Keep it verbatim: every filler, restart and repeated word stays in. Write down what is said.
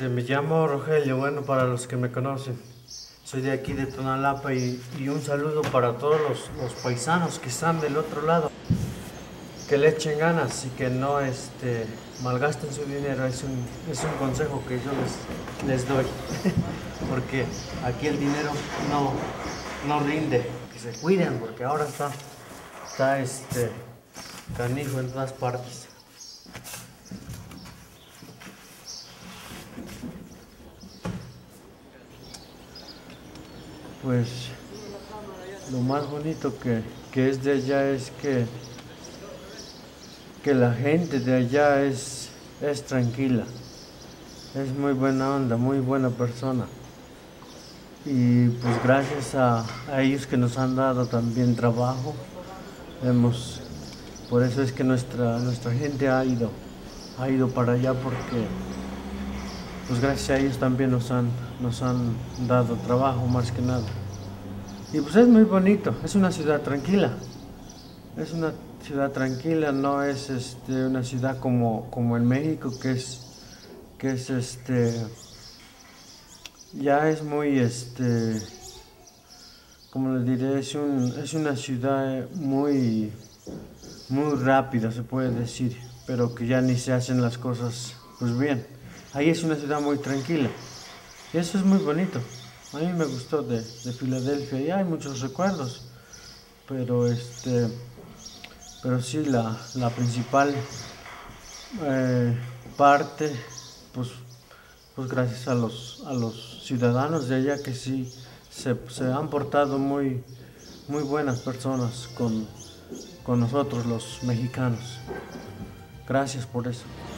Este, me llamo Rogelio, bueno, para los que me conocen. Soy de aquí de Tonalapa y, y un saludo para todos los, los paisanos que están del otro lado. Que le echen ganas y que no este, malgasten su dinero. Es un, es un consejo que yo les, les doy. Porque aquí el dinero no, no rinde. Que se cuiden porque ahora está, está este, canijo en todas partes. Pues lo más bonito que, que es de allá es que, que la gente de allá es, es tranquila, es muy buena onda, muy buena persona. Y pues gracias a, a ellos que nos han dado también trabajo, hemos, por eso es que nuestra, nuestra gente ha ido, ha ido para allá porque pues gracias a ellos también nos han, nos han dado trabajo más que nada. Y pues es muy bonito, es una ciudad tranquila, es una ciudad tranquila, no es este, una ciudad como, como en México que es, que es este, ya es muy este, como les diré, es, un, es una ciudad muy, muy rápida se puede decir, pero que ya ni se hacen las cosas pues bien. Ahí es una ciudad muy tranquila y eso es muy bonito. A mí me gustó de, de Filadelfia y hay muchos recuerdos, pero este, pero sí la, la principal eh, parte, pues, pues gracias a los, a los ciudadanos de allá que sí se, se han portado muy, muy buenas personas con, con nosotros los mexicanos. Gracias por eso.